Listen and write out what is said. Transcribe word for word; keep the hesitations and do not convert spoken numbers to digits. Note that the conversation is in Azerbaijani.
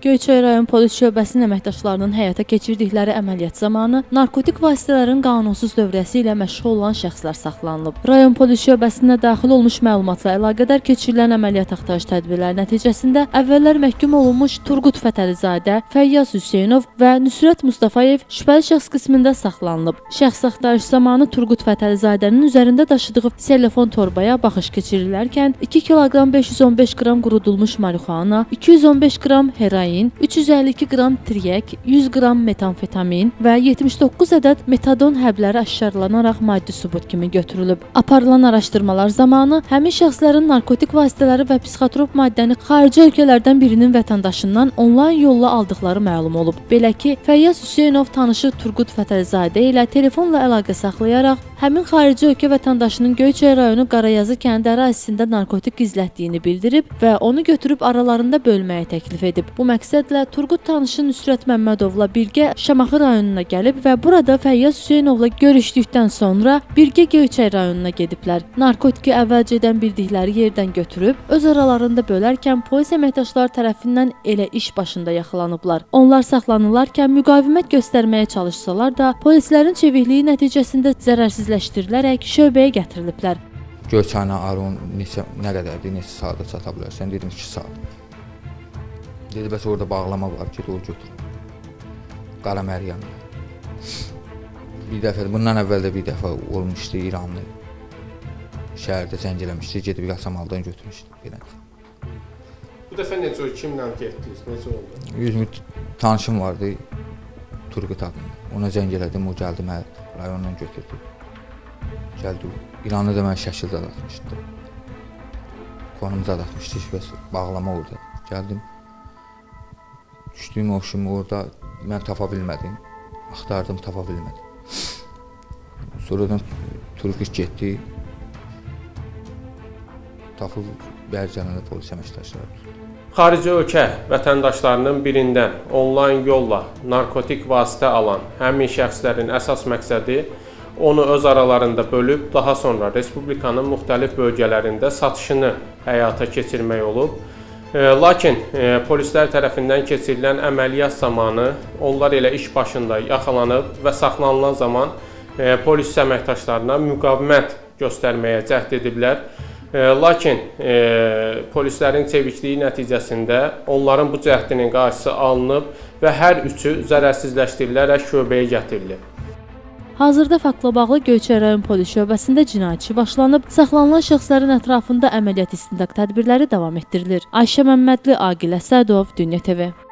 Göyçay rayon polis şöbəsinin əməkdaşlarının həyata keçirdikləri əməliyyat zamanı narkotik vasitələrin qanunsuz dövrəsi ilə məşğul olan şəxslər saxlanılıb. Rayon polis şöbəsinə daxil olmuş məlumatla əlaqədar keçirilən əməliyyat axtarış tədbirləri nəticəsində əvvəllər məhkum olunmuş Turqut Fətəlizadə, Fəyyaz Hüseynov və Nüsrət Mustafayev şübhəli şəxs qismində saxlanılıb. Şəxs axtarış zamanı Turqut Fətəlizadənin üzərində daşıdığı telefon torbaya baxış keçirilərkən iki kiloqram beş yüz on beş qram qurudulmuş marixuana, iki yüz on beş qram heroin, üç yüz əlli iki qram tiryək, yüz qram metamfetamin və yetmiş doqquz ədəd metadon həbləri aşkarlanaraq maddi sübut kimi götürülüb. Aparılan araşdırmalar zamanı həmin şəxslərin narkotik vasitələri və psixotrop maddəni xarici ölkələrdən birinin vətəndaşından onlayn yolla aldıqları məlum olub. Belə ki, Fəyyaz Hüseynov tanışı Turqut Fətəlizadə ilə telefonla əlaqə saxlayaraq həmin xarici ölkə vətəndaşının Göyçay rayonu Qarayazı kəndi ərazisində narkotik gizlətdiyini bildirib və onu götürüb aralarında bölməyə təklif edib. Bu məqsədlə Turqut tanışı Nüsrət Məmmədovla birgə Şamaxı rayonuna gəlib və burada Fəyyaz Hüseynovla görüşdükdən sonra birgə Göyçay rayonuna gediblər. Narkotiki əvvəlcədən bildikləri yerdən götürüb, öz aralarında bölərkən polis əməkdaşları tərəfindən elə iş başında yaxalanıblar. Onlar saxlanılarkən müqavimət göstərməyə çalışsalar da, polislərin çevikliyi nəticəsində zərərsizləşdirilərək şöbəyə gətiriliblər. Göyçayla Arun neçə, nə qədərdir, neçə saata çata bilərsən? Dedim iki saat. Dedi, bəs orada bağlama var ki, o götür. Qara Məryəmlə. Bir dəfə, bundan əvvəl də bir dəfə olmuşdu İranlı. Şəhərdə zəng eləmişdi, gedib Yasamaldan götürmüşdü. Bu dəfə necə, kimlə getdiniz, necə oldu? Yüzümü tanışım vardı, Turqut adında. Ona zəng elədim, o gəldi mənə rayondan götürdü. Gəldi, İranlı da mənə şəkil zadatmışdı. Konum zadatmışdı, bəs bağlama orada. Gəldim. Düşdüyüm oxşumu orada mən tapa bilmədim. Axtardım, tapa bilmədim. Sonradan Turqut getdi. Tapıb Bərcənədə polis əməkdaşları tutdu. Xarici ölkə vətəndaşlarının birindən onlayn yolla narkotik vasitə alan həmin şəxslərin əsas məqsədi onu öz aralarında bölüb, daha sonra Respublikanın müxtəlif bölgələrində satışını həyata keçirmək olub. Lakin polislər tərəfindən keçirilən əməliyyat zamanı onlar elə iş başında yaxalanıb və saxlanılan zaman polis əməkdaşlarına müqavimət göstərməyə cəhd ediblər. Lakin polislərin çevikliyi nəticəsində onların bu cəhdinin qarşısı alınıb və hər üçü zərərsizləşdirilərək şöbəyə gətirilib. Hazırda faktla bağlı Göyçay rayon polis şöbəsində cinayət işi başlanıb, saxlanılan şəxslərin ətrafında əməliyyat istintaq tədbirləri davam etdirilir. Ayşə Məmmədli, Aqil Əsədov, Dünya T V.